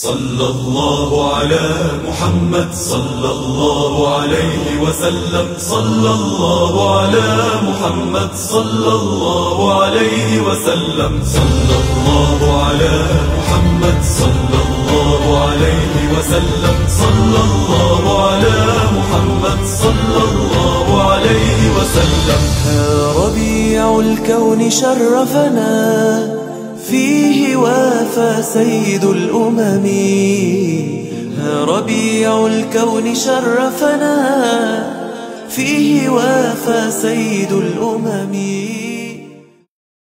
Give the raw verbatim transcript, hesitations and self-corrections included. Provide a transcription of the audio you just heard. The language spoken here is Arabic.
صلى الله على محمد صلى الله عليه وسلم. صلى الله على محمد صلى الله عليه وسلم. صلى الله على محمد صلى الله عليه وسلم. صلى الله على محمد صلى الله عليه وسلم. ها ربيع الكون شرفنا، فيه وافى سيد الأمم. ها ربيع الكون شرفنا، فيه وافى سيد الأمم.